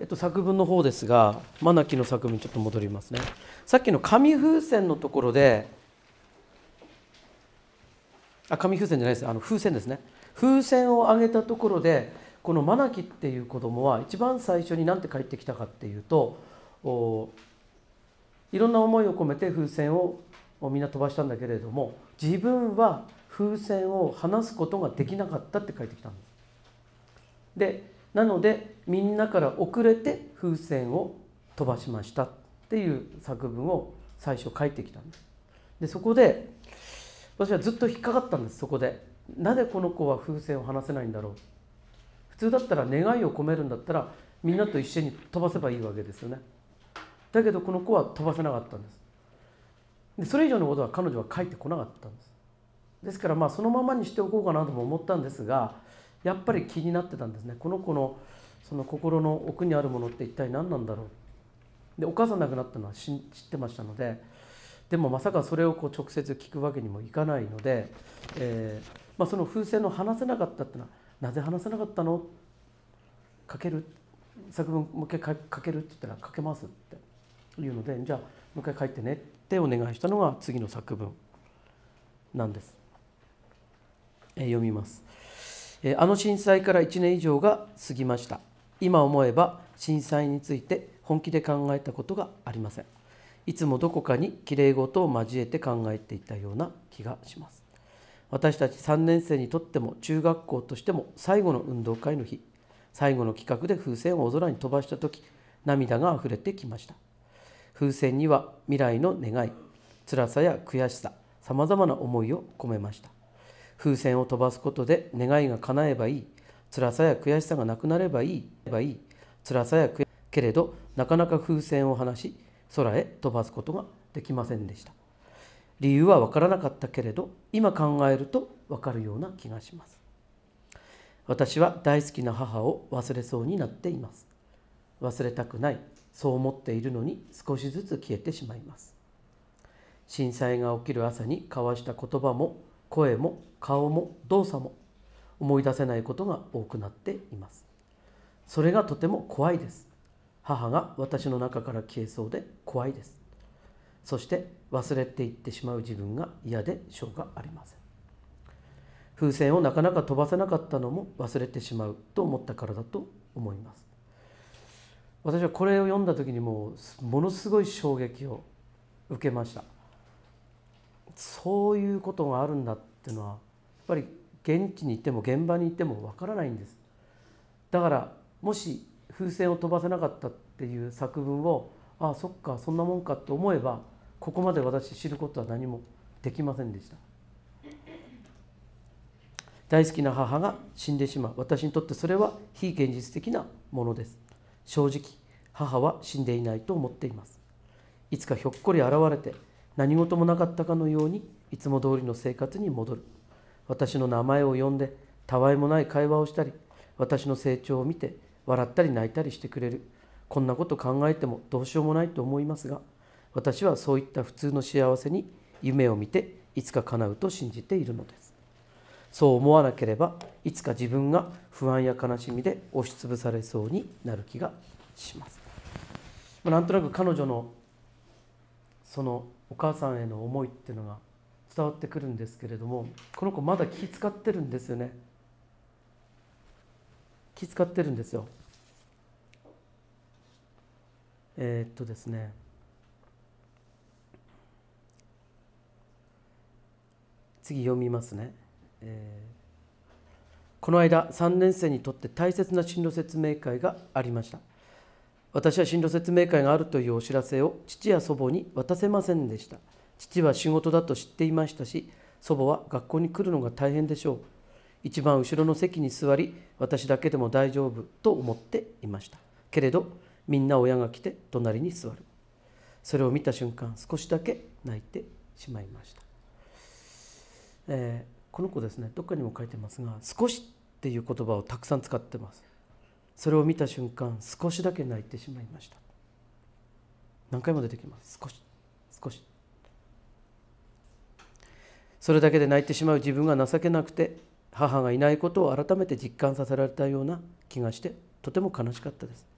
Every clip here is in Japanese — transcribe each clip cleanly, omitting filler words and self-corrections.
作文の方ですが、マナキの作文にちょっと戻りますね。さっきの紙風船のところで、紙風船じゃないです、風船ですね。風船をあげたところで、このマナキっていう子供は一番最初に何て帰ってきたかっていうと、いろんな思いを込めて風船をみんな飛ばしたんだけれども、自分は風船を離すことができなかったって帰ってきたんです。でなのでみんなから遅れて風船を飛ばしましたっていう作文を最初書いてきたんです。でそこで私はずっと引っかかったんです。そこでなぜこの子は風船を離せないんだろう。普通だったら願いを込めるんだったらみんなと一緒に飛ばせばいいわけですよね。だけどこの子は飛ばせなかったんです。でそれ以上のことは彼女は書いてこなかったんです。ですからそのままにしておこうかなとも思ったんですが、やっぱり気になってたんですね。この子のその心の奥にあるものって一体何なんだろう。でお母さん亡くなったのは知ってましたので、でもまさかそれを直接聞くわけにもいかないので、その風船の話せなかったっていうのは、なぜ話せなかったの、書ける、作文もう一回書けるって言ったら書けますって言うので、じゃあもう一回書いてねってお願いしたのが次の作文なんです。読みます。あの震災から1年以上が過ぎました。今思えば震災について本気で考えたことがありません。いつもどこかにきれい事を交えて考えていたような気がします。私たち3年生にとっても中学校としても最後の運動会の日、最後の企画で風船を大空に飛ばしたとき、涙があふれてきました。風船には未来の願い、辛さや悔しさ、さまざまな思いを込めました。風船を飛ばすことで願いが叶えばいい、辛さや悔しさがなくなればいい、辛さや悔しさけれどなかなか風船を離し空へ飛ばすことができませんでした。理由は分からなかったけれど今考えると分かるような気がします。私は大好きな母を忘れそうになっています。忘れたくない、そう思っているのに少しずつ消えてしまいます。震災が起きる朝に交わした言葉も声も顔も動作も思い出せないことが多くなっています。それがとても怖いです。母が私の中から消えそうで怖いです。そして忘れていってしまう自分が嫌でしょうがありません。風船をなかなか飛ばせなかったのも忘れてしまうと思ったからだと思います。私はこれを読んだ時にものすごい衝撃を受けました。そういうことがあるんだっていうのはやっぱり現地にいても現場にいてもわからないんです。だからもし風船を飛ばせなかったっていう作文をそっかそんなもんかと思えば、ここまで私知ることは何もできませんでした。大好きな母が死んでしまう。私にとってそれは非現実的なものです。正直母は死んでいないと思っています。いつかひょっこり現れて何事もなかったかのようにいつも通りの生活に戻る。私の名前を呼んでたわいもない会話をしたり、私の成長を見て笑ったり泣いたりしてくれる。こんなこと考えてもどうしようもないと思いますが、私はそういった普通の幸せに夢を見ていつか叶うと信じているのです。そう思わなければいつか自分が不安や悲しみで押しつぶされそうになる気がします。なんとなく彼女のそのお母さんへの思いっていうのが伝わってくるんですけれども、この子まだ気遣ってるんですよね。気遣ってるんですよ。ですね、次読みますね。この間3年生にとって大切な進路説明会がありました。私は進路説明会があるというお知らせを父や祖母に渡せませんでした。父は仕事だと知っていましたし、祖母は学校に来るのが大変でしょう。一番後ろの席に座り、私だけでも大丈夫と思っていました。けれどみんな親が来て隣に座る。それを見た瞬間少しだけ泣いてしまいました。この子ですね、どっかにも書いてますが、少しっていう言葉をたくさん使ってます。それを見た瞬間少しだけ泣いてしまいました。何回も出てきます。少し少し。それだけで泣いてしまう自分が情けなくて、母がいないことを改めて実感させられたような気がしてとても悲しかったです。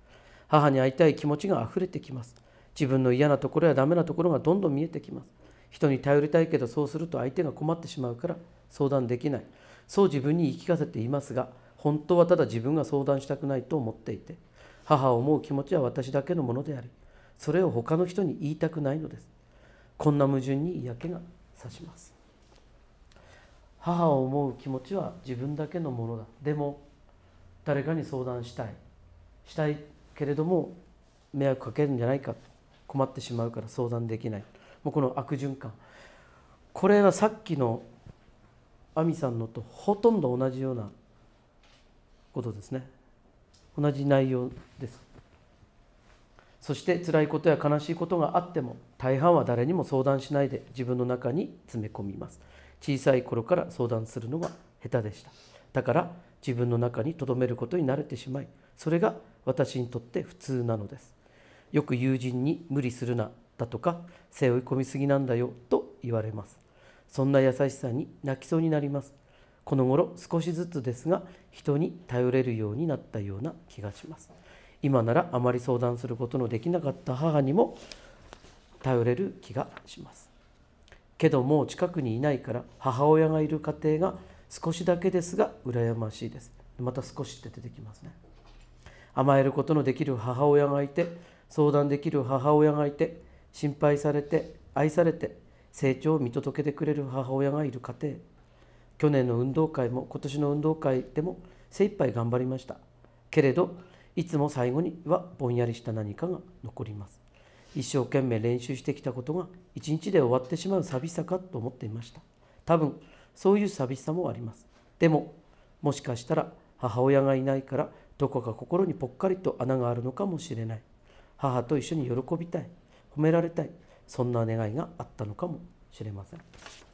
母に会いたい気持ちがあふれてきます。自分の嫌なところやダメなところがどんどん見えてきます。人に頼りたいけど、そうすると相手が困ってしまうから相談できない。そう自分に言い聞かせていますが、本当はただ自分が相談したくないと思っていて、母を思う気持ちは私だけのものであり、それを他の人に言いたくないのです。こんな矛盾に嫌気がさします。母を思う気持ちは自分だけのものだ。でも誰かに相談したいけれども迷惑かけるんじゃないか、困ってしまうから相談できない。もうこの悪循環、これはさっきの亜美さんのとほとんど同じようなことですね。同じ内容です。そして辛いことや悲しいことがあっても大半は誰にも相談しないで自分の中に詰め込みます。小さい頃から相談するのが下手でした。だから自分の中に留めることに慣れてしまい、それが私にとって普通なのです。よく友人に無理するなだとか、背負い込みすぎなんだよと言われます。そんな優しさに泣きそうになります。この頃少しずつですが人に頼れるようになったような気がします。今ならあまり相談することのできなかった母にも頼れる気がします。けどもう近くにいないから母親がいる家庭が少しだけですが羨ましいです。また少しって出てきますね。甘えることのできる母親がいて、相談できる母親がいて、心配されて愛されて成長を見届けてくれる母親がいる家庭。去年の運動会も今年の運動会でも精一杯頑張りました。けれどいつも最後にはぼんやりした何かが残ります。一生懸命練習してきたことが一日で終わってしまう寂しさかと思っていました。多分そういう寂しさもあります。でももしかしたら母親がいないからどこか心にぽっかりと穴があるのかもしれない。母と一緒に喜びたい、褒められたい、そんな願いがあったのかもしれません。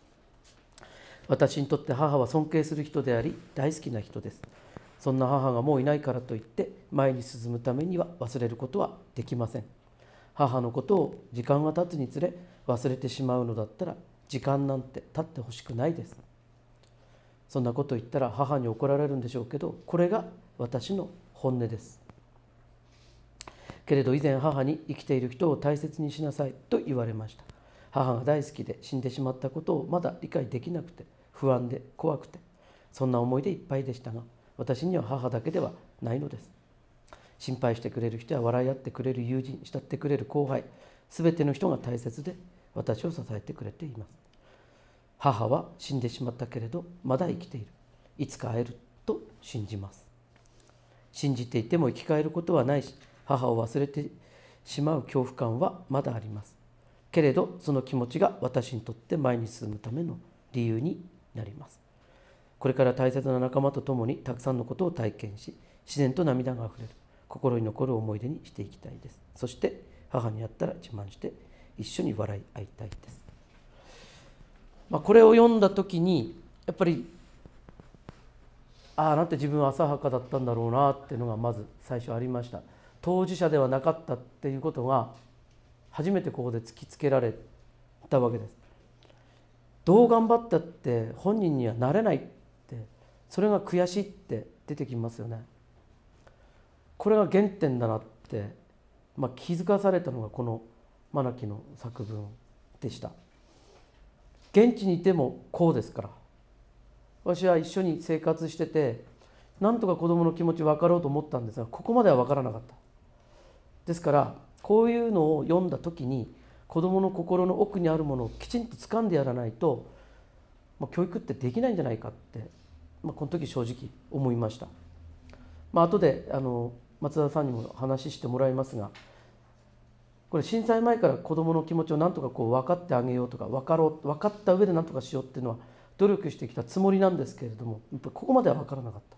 私にとって母は尊敬する人であり大好きな人です。そんな母がもういないからといって前に進むためには忘れることはできません。母のことを時間が経つにつれ忘れてしまうのだったら時間なんて経ってほしくないです。そんなこと言ったら母に怒られるんでしょうけど、これが私の本音です。けれど以前母に生きている人を大切にしなさいと言われました。母が大好きで死んでしまったことをまだ理解できなくて不安で怖くて、そんな思いでいっぱいでしたが、私には母だけではないのです。心配してくれる人や笑い合ってくれる友人、慕ってくれる後輩、すべての人が大切で私を支えてくれています。母は死んでしまったけれどまだ生きている。いつか会えると信じます。信じていても生き返ることはないし、母を忘れてしまう恐怖感はまだあります。けれどその気持ちが私にとって前に進むための理由になります。これから大切な仲間と共にたくさんのことを体験し、自然と涙があふれる心に残る思い出にしていきたいです。そして母に会ったら自慢して一緒に笑い合いたいです。これを読んだ時にやっぱりなんて自分は浅はかだったんだろうなっていうのがまず最初ありました。当事者ではなかったっていうことが初めてここで突きつけられたわけです。どう頑張ったって本人にはなれないって、それが悔しいって出てきますよね。これが原点だなって、気づかされたのがこのマナキの作文でした。現地にいてもこうですから。私は一緒に生活してて、なんとか子どもの気持ち分かろうと思ったんですが、ここまでは分からなかった。ですからこういうのを読んだ時に子どもの心の奥にあるものをきちんと掴んでやらないと、教育ってできないんじゃないかって、この時正直思いました。後で松田さんにも話してもらいますが、これ震災前から子どもの気持ちをなんとか分かってあげようとか、分かった上でなんとかしようっていうのは努力してきたつもりなんですけれども、やっぱりここまでは分からなかった。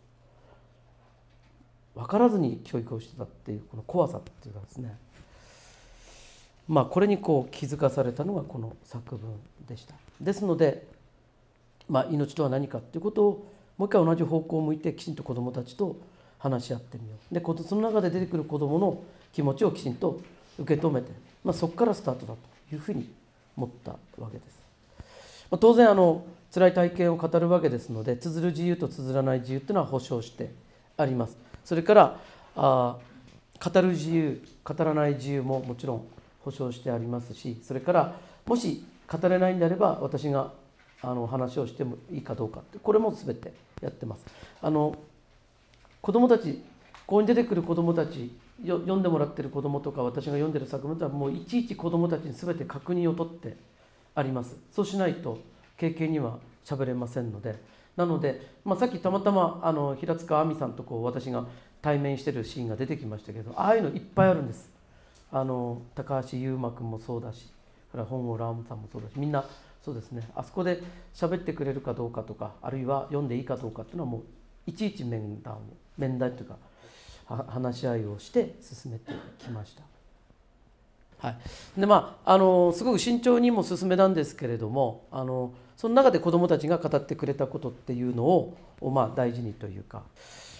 分からずに教育をしてたっていうこの怖さっていうかですね、これに気づかされたのがこの作文でした。ですので、命とは何かっていうことをもう一回同じ方向を向いてきちんと子どもたちと話し合ってみよう。でその中で出てくる子どもの気持ちをきちんと受け止めて、そこからスタートだというふうに思ったわけです。当然辛い体験を語るわけですので、綴る自由と綴らない自由というのは保障してあります。それから語る自由語らない自由ももちろん保障してありますし、それからもし語れないんであれば私が話をしてもいいかどうかって、これも全てやってます。子どもたち、ここに出てくる子どもたち、読んでもらってる子どもとか私が読んでる作文とはもういちいち子どもたちに全て確認を取ってあります。そうしないと経験には喋れませんので、なので、さっきたまたま平塚亜美さんと私が対面してるシーンが出てきましたけど、ああいうのいっぱいあるんです。高橋優馬君もそうだし、本郷ラームさんもそうだし、みんなそうですね。あそこで喋ってくれるかどうかとか、あるいは読んでいいかどうかっていうのはもういちいち面談というか話し合いをして進めてきました。はい、ですごく慎重にも進めたんですけれども、その中で子どもたちが語ってくれたことっていうのを大事にというか。